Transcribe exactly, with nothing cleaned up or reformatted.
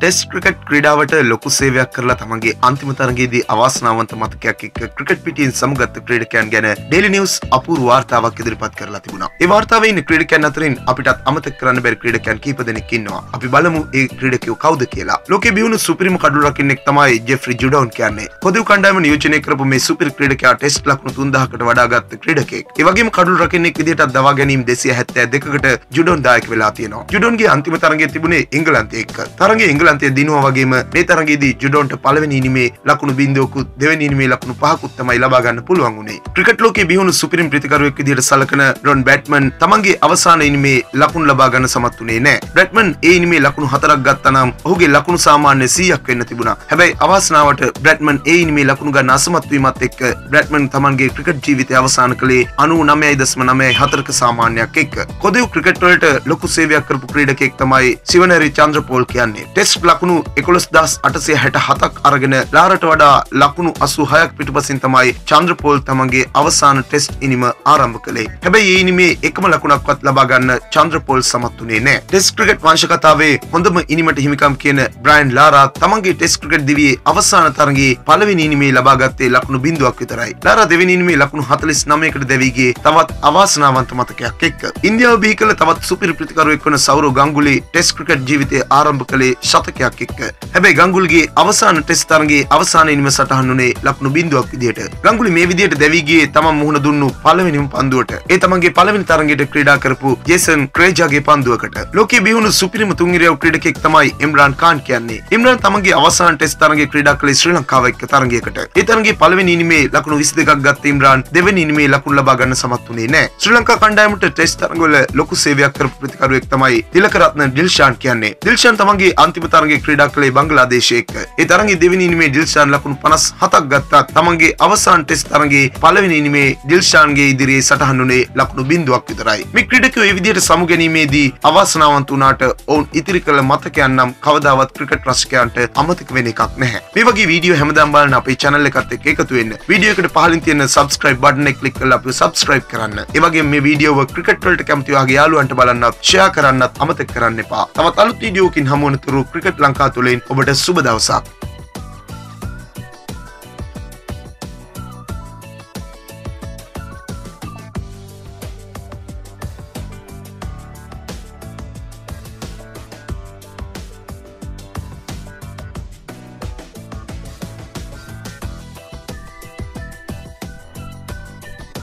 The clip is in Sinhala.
ටෙස්ට් ක්‍රිකට් ක්‍රීඩාවට ලොකු සේවයක් කරලා තමන්ගේ අන්තිම තරගයේදී අවාසනාවන්ත මතකයක් එක්ක ක්‍රිකට් පිටියෙන් සමුගත් ක්‍රීඩකයන් ගැන ඩේලි නිවුස් අපූර්ව වාර්තාවක් ඉදිරිපත් කරලා තිබුණා. ඒ වාර්තාවේ ඉන්න ක්‍රීඩකයන් අතරින් අපිටත් අමතක කරන්න බැරි ක්‍රීඩකයන් කිහිප දෙනෙක් ඉන්නවා. අපි බලමු ඒ ක්‍රීඩකයෝ කවුද කියලා. ලෝකේ බිහුණු සුපිරිම කඩුළු රකින්නෙක් තමයි ජෙෆ්රි ජුඩෝන් කියන්නේ. පොදු කණ්ඩායම නියෝජනය කරපු මේ සුපිරි ක්‍රීඩකයා ටෙස්ට් ලකුණු තුන්දාහකට වඩා ගත්ත ක්‍රීඩකයෙක්. ඒ වගේම කඩුළු රකින්නෙක් විදිහට දවා ගැනීම දෙසිය හැත්තෑ දෙකකට ජුඩෝන් දායක වෙලා තියෙනවා. ජුඩෝන්ගේ අන්තිම තරගය තිබුණේ එංගලන්තයේ එක්ක. තරගයේ එංගලන්තයේ දිනුවා වගේම මේ තරගයේදී ජුඩෝන්ට පළවෙනි ඉනිමේ ලකුණු බිංදුවකුත් දෙවෙනි ඉනිමේ ලකුණු පහකුත් තමයි ලබා ගන්න පුළුවන් වුණේ. ක්‍රිකට් ලෝකයේ බිහුණු සුපිරිම ප්‍රතිකරුවෙක් විදිහට සලකන රොන් බැට්මන් තමන්ගේ අවසාන ඉනිමේ ලකුණු ලබා ගන්න සමත් වුණේ නැහැ. බැට්මන් ඒ ඉනිමේ ලකුණු හතරක් ගත්තා නම් ඔහුගේ ලකුණු සාමාන්‍ය සීයක් වෙන්න තිබුණා. හැබැයි අවාසනාවට බැට්මන් ඒ ඉනිමේ ලකුණු ගන්න අසමත් වීමත් එක්ක බැට්මන් තමන්ගේ ක්‍රිකට් ජීවිතය අවසන් කළේ අනූ නවය දශම නවය හතරක සාමාන්‍යයක් එක්ක. කොදෙව් ක්‍රිකට් වලට ලොකු සේවයක් කරපු ක්‍රීඩකයෙක් තමයි සිවනරි චන්ද්‍රපෝල් කියන්නේ. ටෙස්ට් ලකුණු එකොළොස් හදාස් අටසිය හැට හතක් අරගෙන ලාරට වඩා ලකුණු අසූ හයක් පිටුපසින් තමයි චන්ද්‍රපෝල් තමන්ගේ අවසාන ටෙස්ට් ඉනිම ආරම්භ කළේ. හැබැයි ඒ ඉනිමේ එකම ලකුණක්වත් ලබා ගන්න චන්ද්‍රපෝල් සමත් වුණේ නැහැ. ටෙස්ට් ක්‍රිකට් වංශ කතාවේ හොඳම ඉනිමට හිමිකම් කියන බ්‍රයන් ලාරා තමන්ගේ ටෙස්ට් ක්‍රිකට් දිවියේ අවසාන තරගයේ පළවෙනි ඉනිමේ ලබා ගත්තේ ලකුණු බිංදුවක් විතරයි. ලාරා දෙවෙනි ඉනිමේ ලකුණු හතළිස් නවයකට දැවී ගියේ තවත් අවාසනාවන්ත මතකයක් එක්ක. ඉන්දියාව බිහි කළ තවත් සුපිරි ප්‍රතිකරුවෙක් වන සෞරව් ගංගුලි ටෙස්ට් ක්‍රිකට් ජීවිතය ආරම්භ කළේ ශතකයක් එක්ක. හැබැයි ගංගුලිගේ අවසාන ටෙස්ට් තරගයේ අවසාන ඉනිම සටහන් වුණේ ලකුණු බිංදුවක් විදියට. ගංගුලි මේ විදියට දැවී ගියේ තමන් මුහුණ දුන්නු පළවෙනිම පන්දුවට. ඒ තමන්ගේ පළවෙනි තරගයට ක්‍රීඩා කරපු ජේසන් ක්‍රේජාගේ පන්දුවකට. ලෝකයේ බිහුණු සුපිරිම තුන්ිරියව් ක්‍රීඩකයෙක් තමයි ඉම්රාන් ඛාන් කියන්නේ. ඉම්රාන් තමන්ගේ අවසාන ටෙස්ට් තරගයේ ක්‍රීඩා කළේ ශ්‍රී ලංකාව එක්ක තරගයකට. ඒ තරගයේ පළවෙනි ඉනිමේ ලකුණු විසි දෙකක් ගත්ත ඉම්රාන් දෙවෙනි ඉනිමේ ලකුණු ලබා ගන්න සමත් වුණේ නැහැ. ශ්‍රී ලංකා කණ්ඩායමට ටෙස්ට් තරගවල ලොකු සේවයක් කරපු ප්‍රතිකරුවෙක් තමයි තිලකරත්න ඩිල්ෂාන් කියන්නේ. ඩිල්ෂාන් තමන්ගේ අන්තිම තරගයේ ක්‍රීඩා කළේ බංග්ලාදේශය එක්ක. ඒ තරගයේ දෙවෙනි ඉනිමේ ඩිල්ෂාන් ලකුණු පනස් හතක් ගත්තා. තමන්ගේ අවසාන ටෙස්ට් තරගයේ පළවෙනි ඉනිමේ ඩිල්ෂාන්ගේ ඉදිරියේ සටහන් වුණේ ලකුණු බිංදුවක් විතරයි. මේ ක්‍රීඩකයෝ මේ විදිහට සමු ගැනීමේදී අවාසනාවන්ත වුණාට ඔවුන් ඉතිරි කළ මතකයන් නම් කවදාවත් ක්‍රිකට් රසිකයන්ට අමතක වෙන එකක් නැහැ. මේ වගේ වීඩියෝ හැමදාම බලන්න අපේ channel එකත් එක්ක එකතු වෙන්න. වීඩියෝ එකට පහළින් තියෙන subscribe button එක click කරලා අපිව subscribe කරන්න. ඒ වගේම මේ වීඩියෝව ක්‍රිකට් වලට කැමති ඔයාගේ යාළුවන්ට බලන්නත් share කරන්නත් අමතක කරන්න එපා. තවත් අලුත් වීඩියෝකින් හමු වෙනතුරු ක්‍රිකට් ලංකාව තුලින් ඔබට සුබ දවසක්.